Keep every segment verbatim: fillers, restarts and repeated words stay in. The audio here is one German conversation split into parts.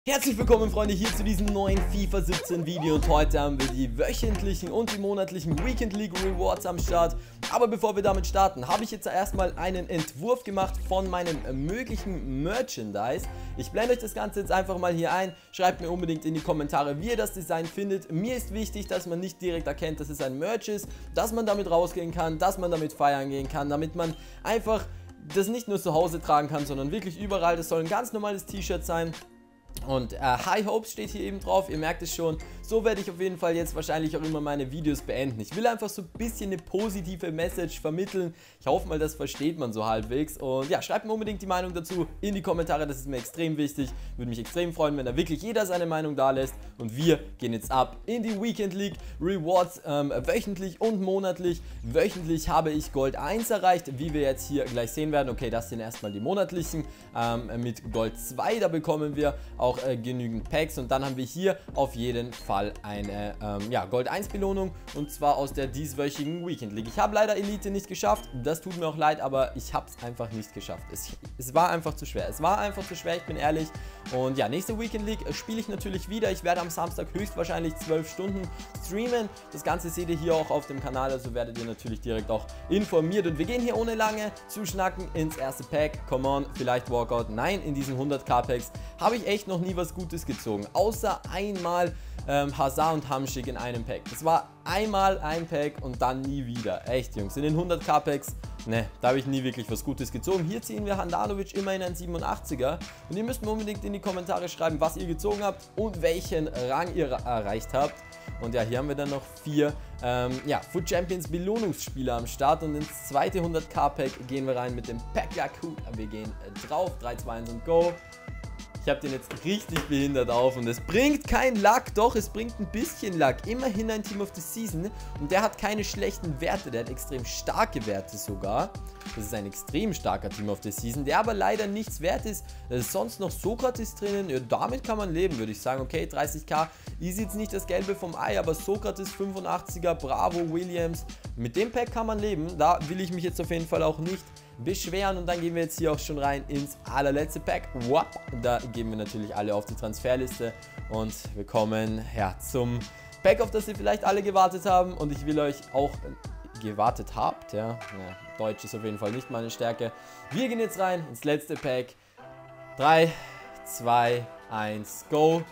Herzlich willkommen, Freunde, hier zu diesem neuen FIFA siebzehn Video und heute haben wir die wöchentlichen und die monatlichen Weekend League Rewards am Start. Aber bevor wir damit starten, habe ich jetzt erstmal einen Entwurf gemacht von meinem möglichen Merchandise. Ich blende euch das Ganze jetzt einfach mal hier ein. Schreibt mir unbedingt in die Kommentare, wie ihr das Design findet. Mir ist wichtig, dass man nicht direkt erkennt, dass es ein Merch ist, dass man damit rausgehen kann, dass man damit feiern gehen kann, damit man einfach das nicht nur zu Hause tragen kann, sondern wirklich überall. Das soll ein ganz normales T-Shirt sein. Und äh, High Hopes steht hier eben drauf, ihr merkt es schon, so werde ich auf jeden Fall jetzt wahrscheinlich auch immer meine Videos beenden. Ich will einfach so ein bisschen eine positive Message vermitteln, ich hoffe mal, das versteht man so halbwegs. Und ja, schreibt mir unbedingt die Meinung dazu in die Kommentare, das ist mir extrem wichtig, würde mich extrem freuen, wenn da wirklich jeder seine Meinung da lässt. Und wir gehen jetzt ab in die Weekend League Rewards, ähm, wöchentlich und monatlich. Wöchentlich habe ich Gold eins erreicht, wie wir jetzt hier gleich sehen werden. Okay, das sind erstmal die monatlichen, ähm, mit Gold zwei, da bekommen wir auch Äh, genügend Packs und dann haben wir hier auf jeden Fall eine ähm, ja, Gold eins Belohnung und zwar aus der dieswöchigen Weekend League. Ich habe leider Elite nicht geschafft, das tut mir auch leid, aber ich habe es einfach nicht geschafft. Es, es war einfach zu schwer, es war einfach zu schwer, ich bin ehrlich. Und ja, nächste Weekend League äh, spiele ich natürlich wieder. Ich werde am Samstag höchstwahrscheinlich zwölf Stunden streamen. Das Ganze seht ihr hier auch auf dem Kanal, also werdet ihr natürlich direkt auch informiert. Und wir gehen hier ohne lange zu schnacken ins erste Pack. Come on, vielleicht Walkout. Nein, in diesen hundert K Packs habe ich echt noch nie was Gutes gezogen, außer einmal ähm, Hazard und Hamschick in einem Pack. Das war einmal ein Pack und dann nie wieder. Echt, Jungs, in den hundert K Packs, ne, da habe ich nie wirklich was Gutes gezogen. Hier ziehen wir Handanovic immerhin ein siebenundachtziger und ihr müsst mir unbedingt in die Kommentare schreiben, was ihr gezogen habt und welchen Rang ihr erreicht habt. Und ja, hier haben wir dann noch vier ähm, ja, Foot Champions Belohnungsspieler am Start und ins zweite hundert K Pack gehen wir rein mit dem Pack Yakut. Wir gehen äh, drauf, drei, zwei, eins und go. Ich habe den jetzt richtig behindert auf und es bringt kein Luck, doch es bringt ein bisschen Luck. Immerhin ein Team of the Season und der hat keine schlechten Werte, der hat extrem starke Werte sogar. Das ist ein extrem starker Team of the Season, der aber leider nichts wert ist. Da ist sonst noch Sokrates drinnen, ja, damit kann man leben, würde ich sagen. Okay, dreißig K, easy jetzt nicht das Gelbe vom Ei, aber Sokrates fünfundachtziger, Bravo, Williams, mit dem Pack kann man leben. Da will ich mich jetzt auf jeden Fall auch nicht beschweren und dann gehen wir jetzt hier auch schon rein ins allerletzte Pack. Da gehen wir natürlich alle auf die Transferliste und wir kommen ja, zum Pack, auf das ihr vielleicht alle gewartet haben und ich will euch auch gewartet habt, ja, ja, Deutsch ist auf jeden Fall nicht meine Stärke. Wir gehen jetzt rein ins letzte Pack. drei, zwei, eins, go.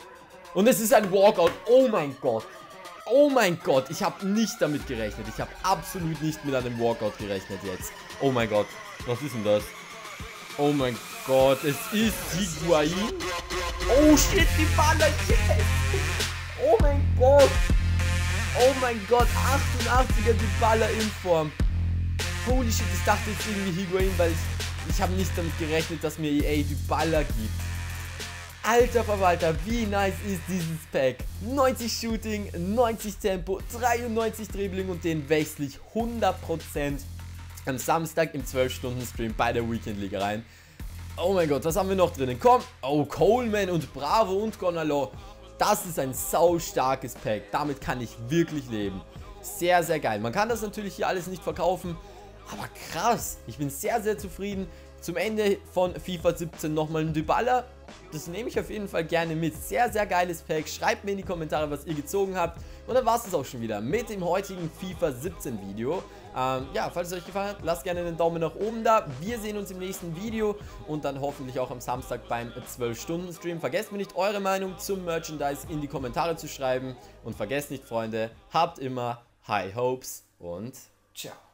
Und es ist ein Walkout. Oh mein Gott. Oh mein Gott, ich habe nicht damit gerechnet. Ich habe absolut nicht mit einem Walkout gerechnet jetzt. Oh mein Gott, was ist denn das? Oh mein Gott, es ist Higuain. Oh shit, die Baller, yes! Oh mein Gott. Oh mein Gott, achtundachtziger die Baller in Form. Holy shit, ich dachte jetzt irgendwie Higuain, weil ich, ich habe nicht damit gerechnet, dass mir E A die Baller gibt. Alter Verwalter, wie nice ist dieses Pack. neunzig Shooting, neunzig Tempo, dreiundneunzig Dribbling und den wechsle ich hundert Prozent am Samstag im zwölf Stunden Stream bei der Weekend League rein. Oh mein Gott, was haben wir noch drinnen? Komm, oh, Coleman und Bravo und Gonalo. Das ist ein sau starkes Pack. Damit kann ich wirklich leben. Sehr, sehr geil. Man kann das natürlich hier alles nicht verkaufen, aber krass. Ich bin sehr, sehr zufrieden. Zum Ende von FIFA siebzehn nochmal ein Dybala. Das nehme ich auf jeden Fall gerne mit. Sehr, sehr geiles Pack. Schreibt mir in die Kommentare, was ihr gezogen habt. Und dann war es das auch schon wieder mit dem heutigen FIFA siebzehn Video. Ähm, ja, falls es euch gefallen hat, lasst gerne einen Daumen nach oben da. Wir sehen uns im nächsten Video und dann hoffentlich auch am Samstag beim zwölf Stunden Stream. Vergesst mir nicht, eure Meinung zum Merchandise in die Kommentare zu schreiben. Und vergesst nicht, Freunde, habt immer High Hopes und ciao.